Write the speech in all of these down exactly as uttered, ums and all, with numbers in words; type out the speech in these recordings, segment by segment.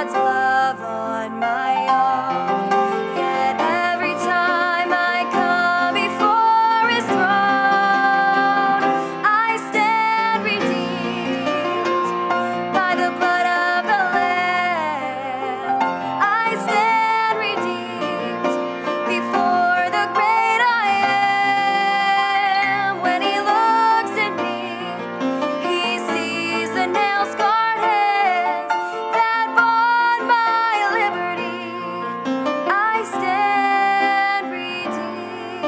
God's love on my own. Yet every time I come before His throne, I stand redeemed by the blood of the Lamb. I stand redeemed before the great I am. When He looks at me, He sees the nail-scarred hands that bought my liberty. I stand redeemed.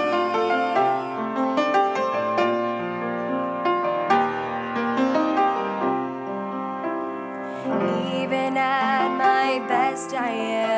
Even at my best, I am